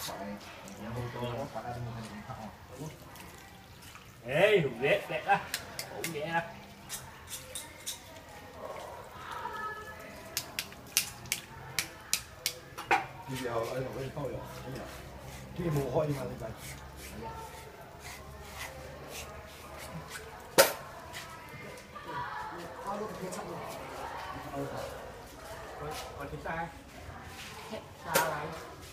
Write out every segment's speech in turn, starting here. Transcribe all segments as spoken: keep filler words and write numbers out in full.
Ê, đẹp đẹp đó, ổn vậy á. Bây giờ ở đâu cái thôi rồi, cái mồ hôi mà thì vậy. Còn thì sao? Sao lại?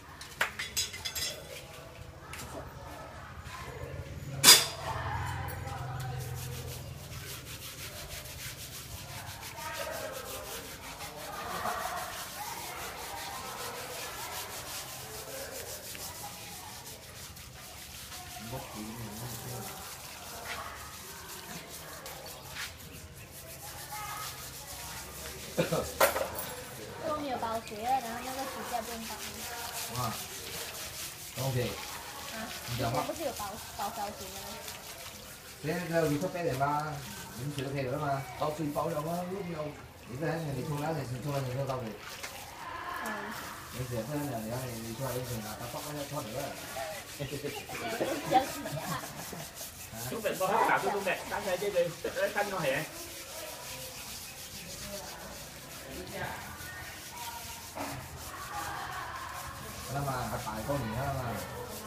后面有包鞋，然后那个指甲不用绑。 啊，OK。 啊，之前不是有包包小鞋的吗？ 这个你出俾人嘛，你除咗皮噶嘛， 包水包有啊，lúc nhiều。 你不然人哋冲涼，人哋冲涼人都包皮。 嗯。 你成日出嚟，然後你出嚟你成日打卜一出嚟啦。 Xuống bệnh bao hết cả xuống bệnh, đánh thế chứ đi, đánh nó hẹ. Đó mà tại con gì đó mà.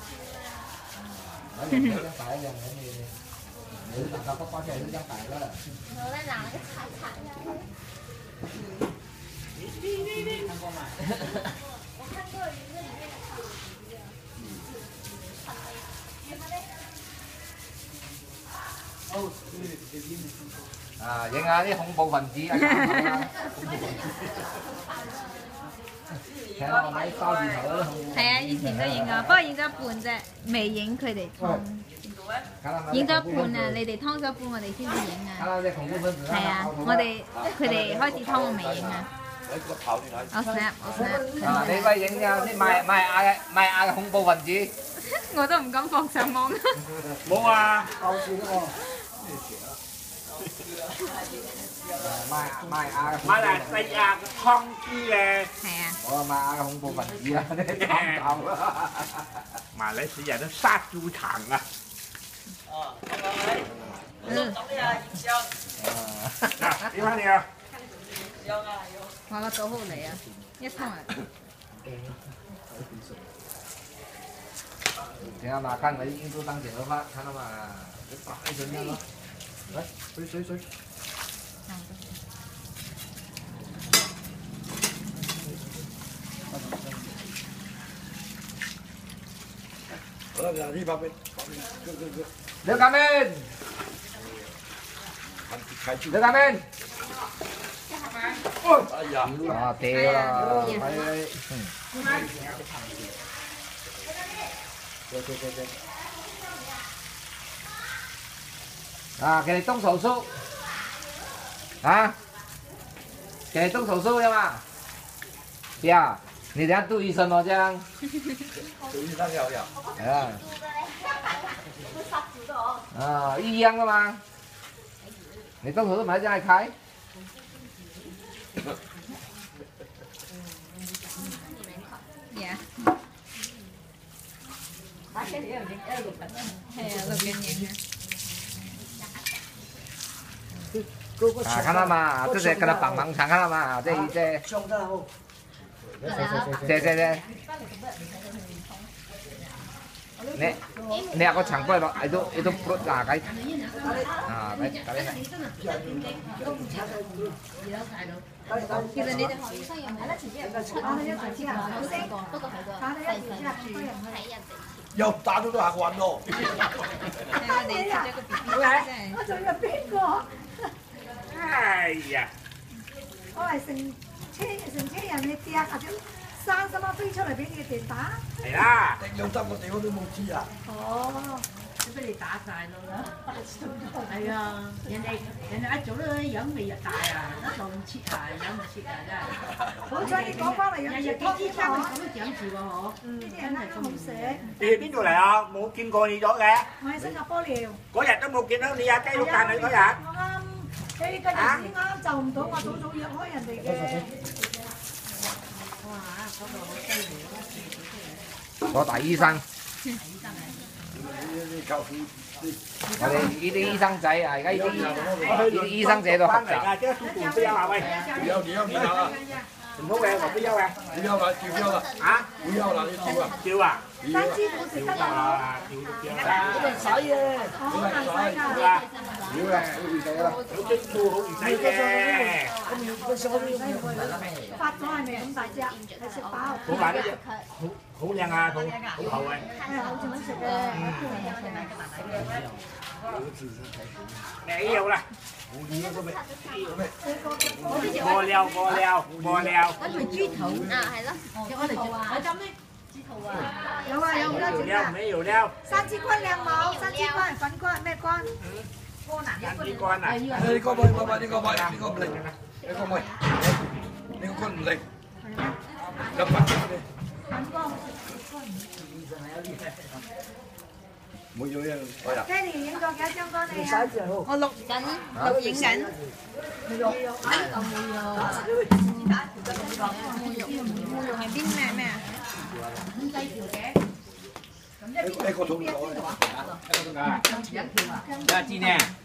Nói gì đó tại rằng cái gì nữ tặng tao có có chơi nó tại đó. Nó đang làm cái thải thải này. Đi đi đi, thằng con mà. 我看过一个里面的草皮的。 À, vậy nga啲恐怖分子啊！ 係啊，以前都影過，不過影咗一半啫，未影佢哋劏。影咗一半啊！你哋劏咗一半，我哋先至影啊。係啊，我哋佢哋開始劏，我未影啊。我 snap， 我 snap。 啊，你咪影啊！啲賣賣亞嘅賣亞嘅恐怖分子。 我都唔敢放上網。 冇啊！ 包住嗰個。 賣賣亞嘅。 馬來西亞嘅湯豬嘅。 係啊。 我賣亞嘅恐怖分子啊！你講夠啦。 馬來西亞都殺豬場啊！ 哦，拜拜。嗯。咁你啊，影相。 啊，點啊你啊？ 有啊有。 話個組號嚟啊！一通啊！ 你看嘛，看我印度当剪头发，看到嘛，就打一针样咯。来，水水水。 好了，你旁边，哥哥哥。 刘家明，劉家明。 哎呀！ 啊，掉啦，係。對對對對。啊，給你動手術。啊，給你動手術要嗎？不要，你等下杜醫生哦，這樣。 杜醫生要要。 啊。啊，一樣的嗎？你動手術買這樣開？ Yeah。係啊，錄緊影啊。 啊，看到嗎？這是跟他幫忙場，看到嗎？這一這。這這這。你你有個長過嚟咯，itu itu perut lah cái. À, cái cái này. 其實你哋學醫生又唔係咧，前幾日出咗一個之後有四個，不過佢個細份睇人哋。 又打到都行運咯。 係我哋出咗個 B B 真係。 我仲有邊個？ 哎呀！ 我係成車成車人你跌或者生什麼飛出嚟俾你哋打？ 係啦。 有得個地方都冇知啊。 哦。 都俾你打晒咯啦，係啊！人哋人哋一早都飲味就大啊，一做唔切啊，飲唔切啊，真係。 好彩你講翻嚟有日日幾支生咁樣長住喎，嗬。 呢啲人啱啱好食。 你係邊度嚟啊？冇見過你咗嘅。 我喺新加坡聊。 嗰日都冇見到你啊，雞佬間你嗰日。 我啱，你今日先啱就唔到，我早早約開人哋嘅。 哇！嗰個好犀利，嗰個個大醫生。我哋呢啲醫生仔啊，而家呢啲呢啲醫生仔喺度學習。 即係做做標啊喂！ 幾多幾多幾多啊？ 唔好嘅，黃標優嘅。 幾多啦？叫標啦！ 啊？ 幾多啦？你叫啊？ 叫啊？ 三支股食得㗎。 啊！叫叫啦！ 好難洗嘅， 好難洗㗎。 屌嘅，好易洗啦。 好精緻，好唔使嘅。 發咗係咪咁大隻？係食飽。 好大隻，好好靚啊，好好厚嘅。 係好似好食嘅。 沒有啦。過了過了過了。 跟住豬肚啊，係咯，我哋做我浸咩？豬肚啊。 有啊有好多隻㗎。 沒有了。 三支乾靚冇，三支乾粉乾咩乾？ 三支乾啊！ 你個妹，個妹，呢個妹，呢個唔靈，呢個妹，呢個乾唔靈，一百蚊。 粉乾。 冇咗嘢，係啦。 爹哋影過幾多張乾你啊？ 我錄緊，錄影緊。冇肉，冇肉係邊咩咩啊？ 一個桶攞嚟。 啊，今天。